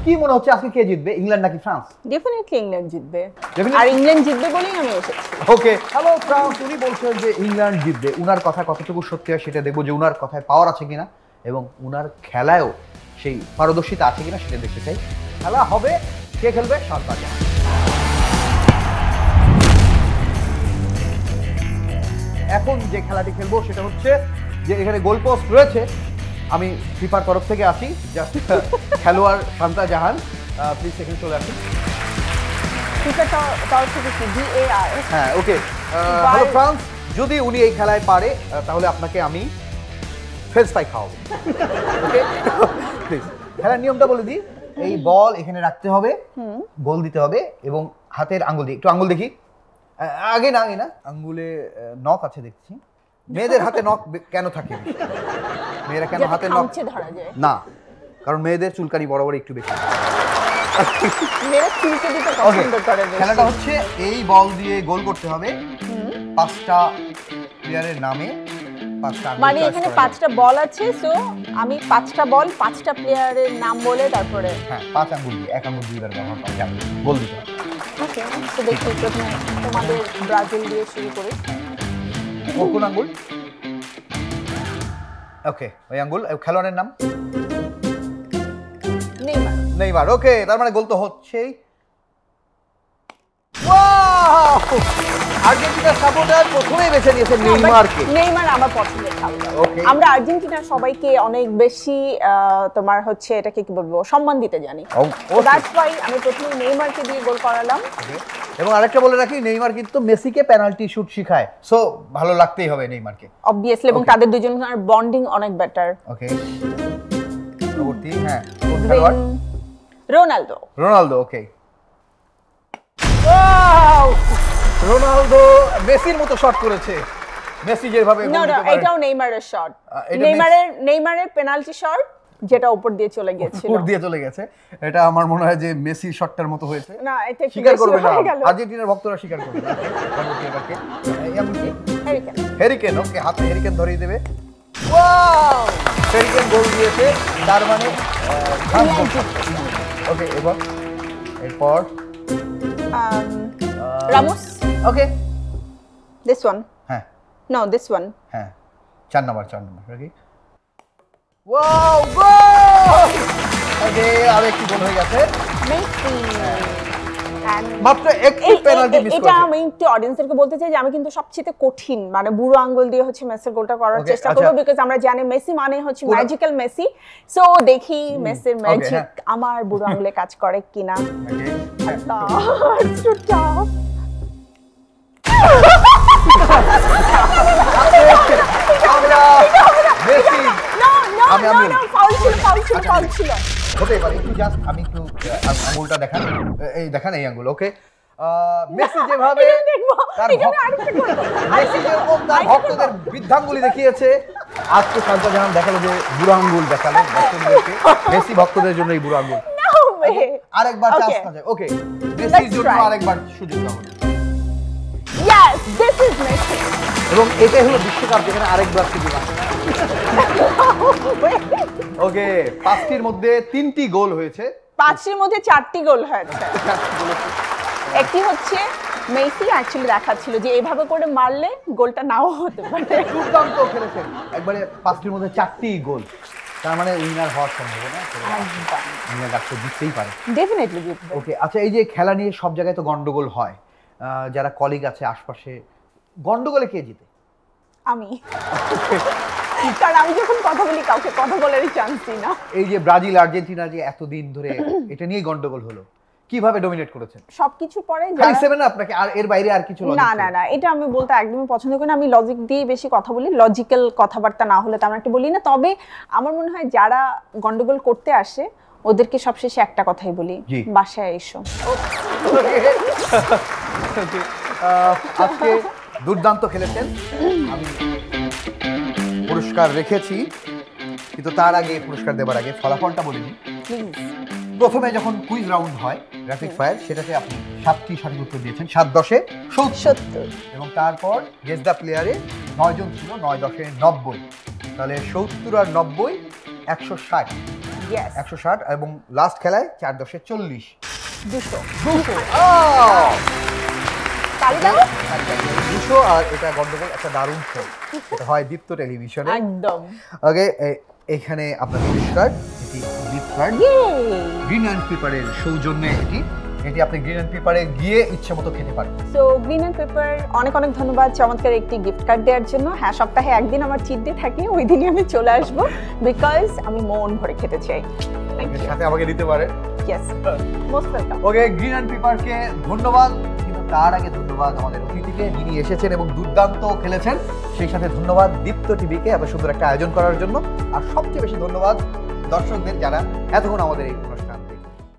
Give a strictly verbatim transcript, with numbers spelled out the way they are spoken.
কি মনে হচ্ছে আজকে কে জিতবে, ইংল্যান্ড নাকি ফ্রান্স? ডেফিনেটলি ইংল্যান্ড জিতবে, আর ইংল্যান্ড জিতবে বলেই আমি এসেছি। ওকে, হ্যালো ফ্রান্স, উনি বলছেন যে ইংল্যান্ড জিতবে। উনার কথা কতটুকু সত্যি হয় সেটা দেখবো, যে উনার কথায় পাওয়ার আছে কিনা এবং উনার খেলায়ও সেই পারদর্শিতা আছে কিনা সেটা দেখতে চাই। খেলা হবে, কে খেলবে? শান্তা জাহান। এখন যে খেলাটি খেলবো সেটা হচ্ছে যে এখানে গোল পোস্ট রয়েছে, আমি ফিফার তরফ থেকে আসি, জাস্ট খেলোয়াড় শান্তা জাহান, প্লিজ সেখানে চলে আসুন। হ্যাঁ, ওকে। হ্যালো ফ্রান্স, যদি উনি এই খেলায় পারে তাহলে আপনাকে আমি ফ্রেঞ্চ ফ্রাই খাওয়াবো। Okay, please. খেলার নিয়মটা বলে দিই, এই বল এখানে রাখতে হবে, গোল দিতে হবে এবং হাতের আঙ্গুল দিয়ে, একটু আঙ্গুল দেখি, আগে না আগে না আঙ্গুলে নখ আছে দেখছি। মেয়েদের হাতে নখ কেন থাকে? মেয়েরা কেন হাতে নখ ধরা যায় না? কারণ মেয়েদের চুলকানি বড় বড় একটু বেশি। খেলাটা হচ্ছে এই বল দিয়ে গোল করতে হবে, পাঁচটা প্লেয়ারের নামে পাঁচটা, মানে এখানে পাঁচটা বল আছে, সো আমি পাঁচটা বল পাঁচটা প্লেয়ারের নাম বলে তারপরে হ্যাঁ পাঁচ আঙ্গুল দিয়ে, এক আঙ্গুল দুইবার ব্যবহার করা যাবে, গোল দিতে হবে। ওকে, তো দেখি প্রথমে তোমাদের ব্রাজিল দিয়ে শুরু করি। কোন আঙ্গুল? ওকে, ওই আঙ্গুল। খেলোয়াড়ের নাম নেইমার। নেইমার, ওকে, তার মানে গোল তো হচ্ছেই। ওয়াও, আর্জেন্টিনার সাপোর্টার প্রথমেই বেছে নিয়েছে নেইমারকে। নেইমার আমার পছন্দের খেলোয়াড়। আমরা আর্জেন্টিনার সবাইকে অনেক বেশি তোমার হচ্ছে এটাকে কি বলবো, সম্মান দিতে জানি। দ্যাটস ওয়াই আমি প্রথমে নেইমারকে দিয়ে গোল করালাম। এবং আরেকটা বলে রাখি, নেইমার কিন্তু মেসিকে পেনাল্টি শুট শিখায়, সো ভালো লাগতেই হবে নেইমারকে অবভিয়াসলি, এবং তাদের দুজনের বন্ডিং অনেক বেটার। ওকে, পরবর্তী, হ্যাঁ কোন খেলোয়াড়? Ronaldo. Ronaldo, okay. Wow, Ronaldo মেসির মতো শট করেছে। মেসি যেভাবে না না, এটাও নেইমারের শট। নেইমারের নেইমারের পেনাল্টি শট যেটা উপর দিয়ে চলে গিয়েছিল, উপর দিয়ে চলে গেছে। এটা আমার মনে হয় যে মেসির শটটার মতো হয়েছে। না, এটা স্বীকার করবে না আর্জেন্টিনার ভক্তরা, স্বীকার করবে না। হ্যারিকেন। হ্যারিকেন, ওকে, হাতে হ্যারিকেন ধরিয়ে দেবে। ওয়াও, হ্যারিকেন গোল দিয়েছে, তার মানে ওকে। এবং এরপর রামোস। Okay, this one. হ্যাঁ, নো দিস ওয়ান। হ্যাঁ, চার নাম্বার, চার নাম্বার। ওকে, ওয়াও, গোল! আরে আরেকটি গোল হয়ে গেছে। মেসি মাত্র একটি পেনাল্টি মিস করেছে। এটা আমি একটু অডিয়েন্সদেরকে বলতে চাই যে আমি কিন্তু সবচেয়ে কঠিন মানে বুড়ো আঙ্গুল দিয়ে হচ্ছে মেসির গোলটা করার চেষ্টা করব, বিকজ আমরা জানি মেসি মানে হচ্ছে ম্যাজিক্যাল মেসি। সো দেখি মেসির ম্যাজিক আমার বুড়ো আঙ্গুলে কাজ করে কিনা। আল্লাহ, ইটস টু টাফ। আমরা মেসি, নো নো আমি নো নো, ফাউল ছিল, ফাউল ছিল, ফাউল ছিল। হতে পারে, একটু জাস্ট আমি একটু আঙ্গুলটা দেখান, এই দেখান এই আঙ্গুল। ওকে, মেসি যেভাবে মেসি যেরকম তার ভক্তদের বৃদ্ধাঙ্গুলি দেখিয়েছে, আজকে শান্তা জাহান দেখালো যে বুড়ো আঙ্গুল দেখালো ভক্তদেরকে। মেসি ভক্তদের জন্য এই বুড়ো আঙ্গুল। আরেকবার চান্স না যায়। ওকে, মেসির জন্য আরেকবার সুযোগ দাও। Yes, this is Messi. এবং এটাই হলো বিশ্বকাপ, যেখানে আরেকবার সুযোগ আসে না। ওকে, পাঁচটির মধ্যে তিনটি গোল হয়েছে। পাঁচটির মধ্যে চারটি গোল হয়েছে। একটি হচ্ছে মেসি অ্যাকচুয়ালি দেখাচ্ছিল যে এইভাবে করে মারলে গোলটা নাও হতে পারে। দুর্দান্ত খেলেছেন, একবারে পাঁচটির মধ্যে চারটি গোল, তার মানে উইনার হওয়ার সম্ভাবনা উইনার ডাকতে জিততেই পারে, ডেফিনেটলি জিতবে। ওকে, আচ্ছা, এই যে খেলা নিয়ে সব জায়গায় তো গন্ডগোল হয়, যারা কলিগ আছে আশপাশে, গন্ডগোলে কে জিতে? আমি, কারণ আমি যখন কথা বলি কাউকে কথা বলারই চান্স দিই না। এই যে ব্রাজিল আর্জেন্টিনা যে এতদিন ধরে এটা নিয়ে গন্ডগোল হলো, কিভাবে ডমিনেট করেছেন? সবকিছু পরে খালি সেভেন আপনাকে আর এর বাইরে আর কিছু লজিক? না না না, এটা আমি বলতে একদমই পছন্দ করি না। আমি লজিক দিয়ে বেশি কথা বলি, লজিক্যাল কথাবার্তা না হলে তেমন একটা বলি না। তবে আমার মনে হয় যারা গন্ডগোল করতে আসে ওদেরকে সবশেষে একটা কথাই বলি, বাসায় এসো। আজকে দুর্দান্ত খেলেছেন, আমি পুরস্কার রেখেছি, কিন্তু তার আগে পুরস্কার দেবার আগে ফলাফলটা বলিনি। প্রথমে যখন কুইজ রাউন্ড হয় র্যাপিড ফায়ার, সেটাতে আপনি সাতটি সঠিক উত্তর দিয়েছেন, সাত দশে সত্তর, এবং তারপর গেস দ্য প্লেয়ারে নয় জন ছিল, নয় দশে নব্বই, তাহলে সত্তর আর নব্বই একশো ষাট। একশো ষাট এবং লাস্ট খেলায় চার দশে চল্লিশ। দুশো দুশো তালি দাও। দুশো আর এটা গন্ডগোল একটা দারুণ শো, এটা হয় দীপ্ত টেলিভিশনে একদম। ওকে, এখানে আপনার গিফট কার্ড, এটি গিফট কার্ড গ্রিন অ্যান্ড পেপারের সৌজন্যে, এটি এটি আপনি গ্রিন অ্যান্ড পেপারে গিয়ে ইচ্ছে মতো খেতে পারেন। সো গ্রিন অ্যান্ড পেপার অনেক অনেক ধন্যবাদ চমৎকার একটি গিফট কার্ড দেওয়ার জন্য। হ্যাঁ, সপ্তাহে একদিন আমার চিট ডে থাকে, ওই দিনই আমি চলে আসবো বিকজ আমি মন ভরে খেতে চাই। সাথে আমাকে দিতে পারে। Yes, most welcome. Okay, green and পেপারকে ধন্যবাদ, কিন্তু তার আগে ধন্যবাদ আমাদের অতিথিকে, যিনি এসেছেন এবং দুর্দান্ত খেলেছেন। সেই সাথে ধন্যবাদ দীপ্ত টিভিকে এত সুন্দর একটা আয়োজন করার জন্য, আর সবচেয়ে বেশি ধন্যবাদ দর্শকদের যারা এতক্ষণ আমাদের এই